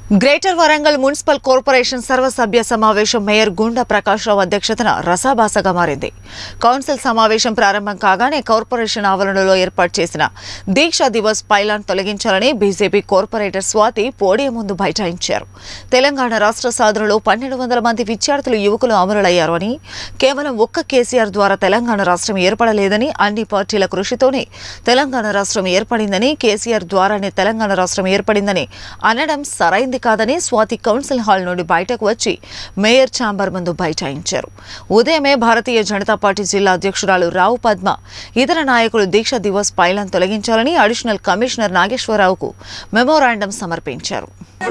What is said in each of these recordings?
Greater Warangal municipal corporation సర్వసభ్య సమావేశం mayor గుండా ప్రకాశ్రావు అధ్యక్షతన రసాభాసగా మారింది. కౌన్సిల్ సమావేశం ప్రారంభం కాగానే కార్పొరేషన్ ఆవరణలో ఏర్పాటు చేసిన దీక్షా దివస్ పైలాన్ తొలగించాలని బీజేపీ కార్పొరేటర్ స్వాతి పోడియం ముందు బైఠాయించారు. తెలంగాణ రాష్ట్ర సాధనలో 1200 మంది విద్యార్థులు యువకులు అమరులయ్యారు అని, కేవలం ఒక్క కేసీఆర్ ద్వారా తెలంగాణ రాష్ట్రం ఏర్పడలేదని, అన్ని పార్టీల కృషితోనే తెలంగాణ రాష్ట్రం ఏర్పడిందని, కేసీఆర్ ద్వారానే తెలంగాణ రాష్ట్రం ఏర్పడిందని అనడం సరైంది కాదని స్వాతి కౌన్సిల్ హాల్ నుండి బయటకు వచ్చి మేయర్ ఛాంబర్ ముందు బైఠాయించారు. ఉదయమే భారతీయ జనతా పార్టీ జిల్లా అధ్యక్షురాలు రావు పద్మ ఇతర నాయకులు దీక్షా దివస్ పైలాన్ తొలగించాలని అడిషనల్ కమిషనర్ నాగేశ్వరరావుకు మెమోరాండం సమర్పించారు.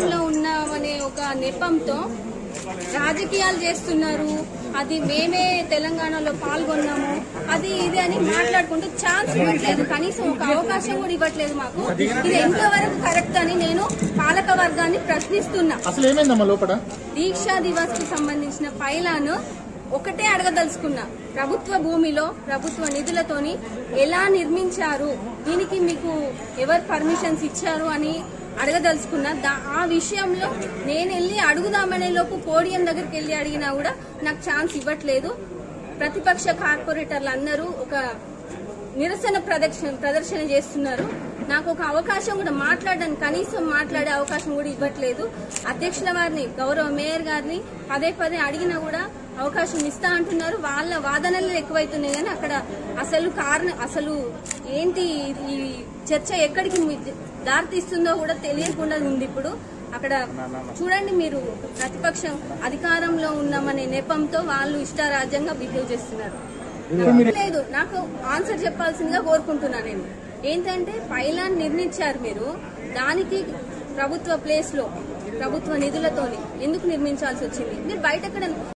రాజకీయాలు చేస్తున్నారు, అది మేమే తెలంగాణలో పాల్గొన్నాము, అది ఇది అని మాట్లాడుకుంటూ ఛాన్స్ ఇవ్వట్లేదు, కనీసం ఒక అవకాశం కూడా ఇవ్వట్లేదు మాకు. ఇది ఎంతవరకు కరెక్ట్ అని నేను పాలక వర్గాన్ని ప్రశ్నిస్తున్నా. దీక్షా దివస్ కు సంబంధించిన పైలాను ఒకటే అడగదలుచుకున్నా, ప్రభుత్వ భూమిలో ప్రభుత్వ నిధులతోని ఎలా నిర్మించారు, దీనికి మీకు ఎవరు పర్మిషన్స్ ఇచ్చారు అని అడగదలుచుకున్నా. ఆ విషయంలో నేను వెళ్ళి అడుగుదామనే లోపు పోడియం దగ్గరికి వెళ్ళి అడిగినా కూడా నాకు ఛాన్స్ ఇవ్వట్లేదు. ప్రతిపక్ష కార్పొరేటర్లు అందరూ ఒక నిరసన ప్రదర్శన చేస్తున్నారు. నాకు ఒక అవకాశం కూడా మాట్లాడడానికి, కనీసం మాట్లాడే అవకాశం కూడా ఇవ్వట్లేదు. అధ్యక్షుల వారిని, గౌరవ మేయర్ గారిని పదే పదే అడిగినా కూడా అవకాశం ఇస్తా అంటున్నారు. వాళ్ళ వాదనలు ఎక్కువైతున్నాయి కానీ అక్కడ అసలు ఏంటి ఈ చర్చ ఎక్కడికి దారితీస్తుందో కూడా తెలియకుండా ఉంది. ఇప్పుడు అక్కడ చూడండి, మీరు ప్రతిపక్షం అధికారంలో ఉన్నామనే నెపంతో వాళ్ళు ఇష్టారాజ్యంగా బిహేవ్ చేస్తున్నారు. లేదు, నాకు ఆన్సర్ చెప్పాల్సిందిగా కోరుకుంటున్నా. నేను ఏంటంటే పైలాన్ నిర్మించారు మీరు, దానికి ప్రభుత్వ ప్లేస్ లో ప్రభుత్వ నిధులతోని ఎందుకు నిర్మించాల్సి వచ్చింది? మీరు బయట